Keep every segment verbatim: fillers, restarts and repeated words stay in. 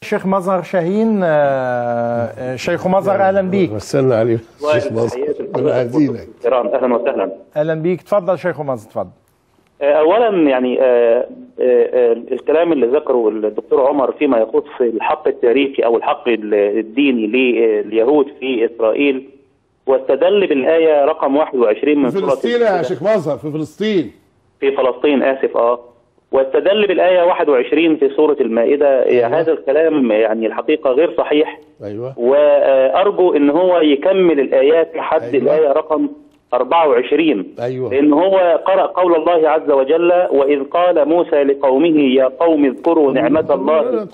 شيخ مظهر شاهين، شيخ مظهر اهلا بيك. مسنا عليك شيخ مظهر، بنعزيلك. اهلا وسهلا. اهلا بيك، اتفضل شيخ مظهر اتفضل. اولا يعني آآ آآ الكلام اللي ذكره الدكتور عمر فيما يخص الحق التاريخي او الحق الديني لليهود في اسرائيل، واستدل بالايه رقم واحد وعشرين من سوره فلسطين يا شيخ مظهر، في فلسطين في فلسطين اسف اه واستدل بالايه واحد وعشرين في سوره المائده. أيوة. هذا الكلام يعني الحقيقه غير صحيح. ايوه وارجو ان هو يكمل الايات لحد أيوة. الايه رقم أربعة وعشرين. ايوه لان هو قرأ قول الله عز وجل: واذ قال موسى لقومه يا قوم اذكروا نعمة الله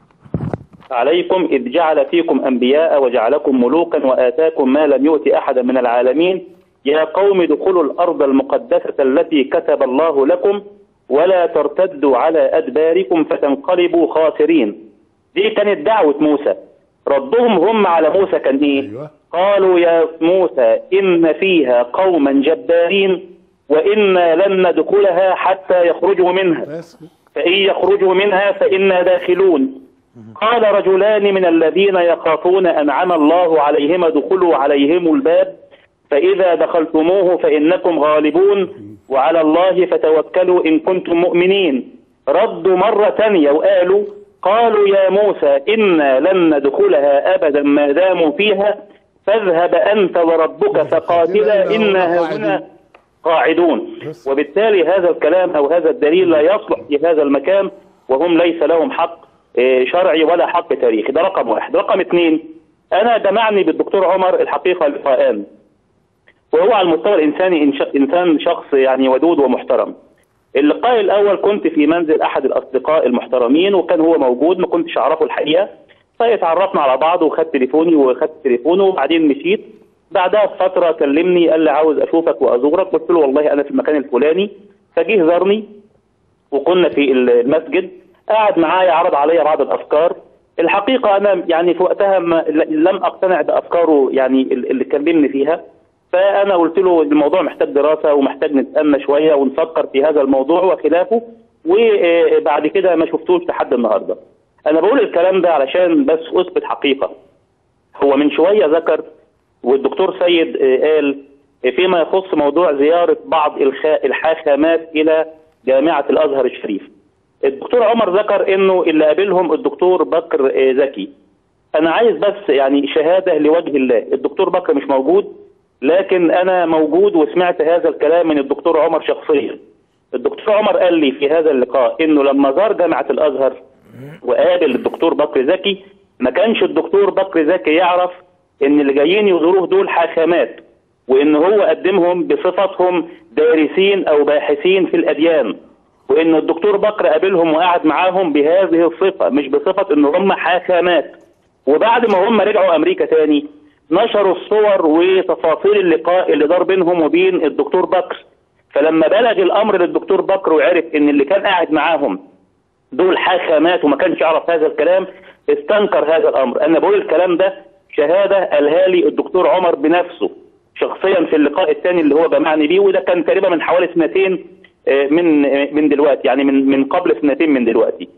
عليكم اذ جعل فيكم انبياء وجعلكم ملوكا واتاكم ما لم يؤت احدا من العالمين يا قوم ادخلوا الارض المقدسة التي كتب الله لكم ولا ترتدوا على ادباركم فتنقلبوا خاسرين. دي كانت دعوة موسى. ردهم هم على موسى كان ايه؟ أيوة. قالوا يا موسى إن فيها قوما جبارين وإنا لن ندخلها حتى يخرجوا منها فإن يخرجوا منها فإنا داخلون. قال رجلان من الذين يخافون أنعم الله عليهم ادخلوا عليهم الباب فإذا دخلتموه فإنكم غالبون وعلى الله فتوكلوا إن كنتم مؤمنين. ردوا مرة ثانية وقالوا قالوا يا موسى إنا لن ندخلها أبدا ما داموا فيها فاذهب أنت وربك فقاتلا إنا هنا قاعدون. وبالتالي هذا الكلام أو هذا الدليل لا يصلح في هذا المكان، وهم ليس لهم حق شرعي ولا حق تاريخي. ده رقم واحد. رقم اثنين، أنا جمعني بالدكتور عمر الحقيقة لقاءان، وهو على المستوى الإنساني إنسان شخص يعني ودود ومحترم. اللقاء الأول كنت في منزل أحد الأصدقاء المحترمين وكان هو موجود، ما كنتش أعرفه الحقيقة، فاتعرفنا على بعض وخدت تليفوني وخدت تليفونه وبعدين مشيت. بعدها بفترة كلمني قال لي عاوز أشوفك وأزورك، قلت له والله أنا في المكان الفلاني، فجه زارني وكنا في المسجد، قعد معايا عرض عليا بعض الأفكار. الحقيقة أنا يعني في وقتها لم أقتنع بأفكاره يعني اللي كلمني فيها، فأنا قلت له الموضوع محتاج دراسة ومحتاج نتأمل شوية ونفكر في هذا الموضوع وخلافه، وبعد كده ما شفتوش لحد النهارده. أنا بقول الكلام ده علشان بس أثبت حقيقة. هو من شوية ذكر والدكتور سيد قال فيما يخص موضوع زيارة بعض الحاخامات إلى جامعة الأزهر الشريف. الدكتور عمر ذكر إنه اللي قابلهم الدكتور بكر زكي. أنا عايز بس يعني شهادة لوجه الله، الدكتور بكر مش موجود، لكن أنا موجود وسمعت هذا الكلام من الدكتور عمر شخصيا. الدكتور عمر قال لي في هذا اللقاء إنه لما زار جامعة الأزهر وقابل الدكتور بكر زكي ما كانش الدكتور بكر زكي يعرف ان اللي جايين يزوروه دول حاخامات، وان هو قدمهم بصفتهم دارسين او باحثين في الاديان، وان الدكتور بكر قابلهم وقعد معاهم بهذه الصفة مش بصفة ان هم حاخامات. وبعد ما هم رجعوا امريكا تاني نشروا الصور وتفاصيل اللقاء اللي دار بينهم وبين الدكتور بكر. فلما بلغ الامر للدكتور بكر وعرف ان اللي كان قاعد معاهم دول حاخامات وما كانش يعرف هذا الكلام استنكر هذا الامر. انا بقول الكلام ده شهاده قالها لي الدكتور عمر بنفسه شخصيا في اللقاء الثاني اللي هو جمعني بيه، وده كان تقريبا من حوالي سنتين من من دلوقتي، يعني من من قبل سنتين من دلوقتي.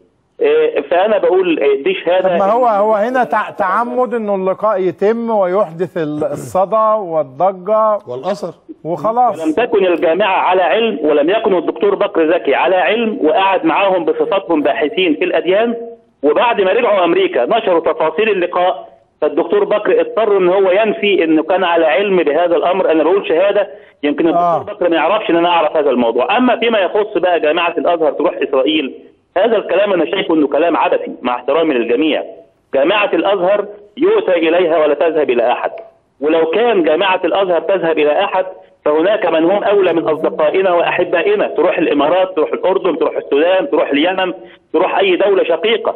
فانا بقول دي شهاده. ما هو هو هنا تعمد انه اللقاء يتم ويحدث الصدى والضجه والاثر وخلاص. ولم تكن الجامعه على علم ولم يكن الدكتور بكر زكي على علم، وقعد معاهم بصفتهم باحثين في الاديان، وبعد ما رجعوا امريكا نشروا تفاصيل اللقاء، فالدكتور بكر اضطر ان هو ينفي انه كان على علم بهذا الامر. انا بقول شهاده يمكن الدكتور آه. بكر ما يعرفش ان انا اعرف هذا الموضوع. اما فيما يخص بقى جامعه الازهر تروح اسرائيل، هذا الكلام انا شايفه انه كلام عبثي مع احترامي للجميع. جامعه الازهر يؤتى اليها ولا تذهب الى احد، ولو كان جامعه الازهر تذهب الى احد فهناك من هم اولى من اصدقائنا واحبائنا، تروح الامارات، تروح الاردن، تروح السودان، تروح اليمن، تروح اي دوله شقيقه.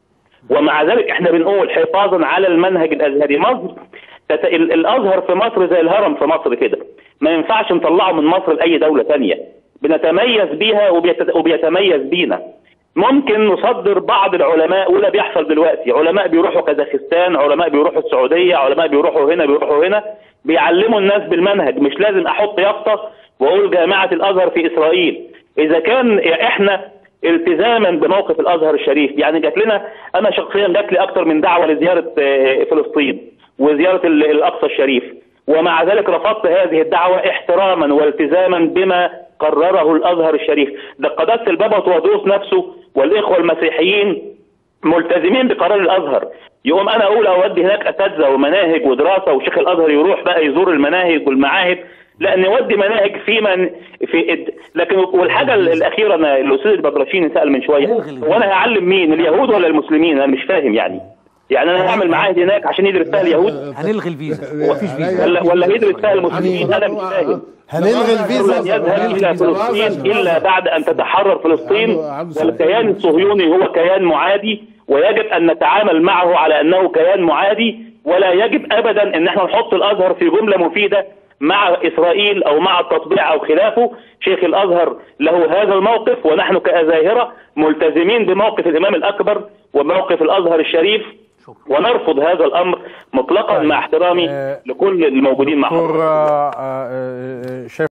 ومع ذلك احنا بنقول حفاظا على المنهج الازهري. مصر تت... الازهر في مصر زي الهرم في مصر كده، ما ينفعش نطلعه من مصر لاي دوله ثانيه، بنتميز بيها وبيت... وبيتميز بينا. ممكن نصدر بعض العلماء ولا بيحصل دلوقتي، علماء بيروحوا كازاخستان، علماء بيروحوا السعوديه، علماء بيروحوا هنا بيروحوا هنا بيعلموا الناس بالمنهج. مش لازم احط يافطه واقول جامعه الازهر في اسرائيل. اذا كان احنا التزاما بموقف الازهر الشريف. يعني جات لنا، انا شخصيا جات لي اكثر من دعوه لزياره فلسطين وزياره الاقصى الشريف، ومع ذلك رفضت هذه الدعوه احتراما والتزاما بما قرره الازهر الشريف. ده قداسه البابا تودروس نفسه والاخوه المسيحيين ملتزمين بقرار الازهر. يقوم انا اقول اودي هناك اساتذه ومناهج ودراسه وشيخ الازهر يروح بقى يزور المناهج والمعاهد، لا نودي مناهج في من في لكن. والحاجه الاخيره، انا الاستاذ البدرشيني سال من شويه، وانا هعلم مين، اليهود ولا المسلمين؟ انا مش فاهم يعني. يعني انا هعمل معاهد هناك عشان يدرس فيها اليهود؟ هنلغي الفيزا، مفيش فيزا. ولا ولا يدرس فيها المسلمين؟ انا مش فاهم. هنلغي الفيزا. لن يذهب الى فلسطين الا بعد ان تتحرر فلسطين، والكيان الصهيوني هو كيان معادي، ويجب ان نتعامل معه على انه كيان معادي، ولا يجب ابدا ان احنا نحط الازهر في جمله مفيده مع اسرائيل او مع التطبيع او خلافه. شيخ الازهر له هذا الموقف، ونحن كازاهره ملتزمين بموقف الامام الاكبر وموقف الازهر الشريف، ونرفض هذا الامر مطلقا مع احترامي لكل الموجودين معه.